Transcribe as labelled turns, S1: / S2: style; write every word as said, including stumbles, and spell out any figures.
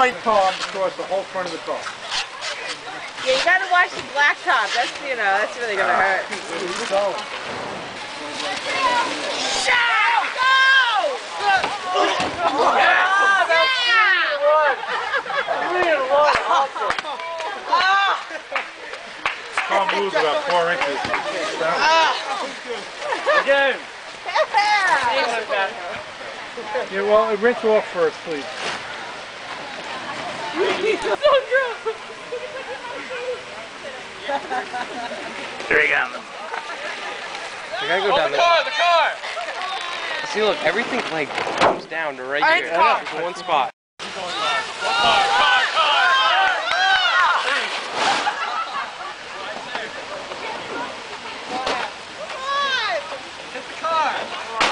S1: white top across the whole front of the car.
S2: Yeah, you gotta watch the black top. That's, you know, that's really gonna hurt.
S1: Go!
S2: Shout! Go! Oh, yeah!
S1: Car moves about four inches.
S3: Again.
S1: Yeah, well, rinse off first, please.
S2: So true.
S3: There you go.
S4: I gotta go
S3: Oh,
S4: down
S3: the
S4: this.
S3: car, the car!
S4: See, look, everything like comes down to right
S3: I
S4: here.
S3: hate the car.
S4: There's one spot.
S3: Car, car, car! Hit the car!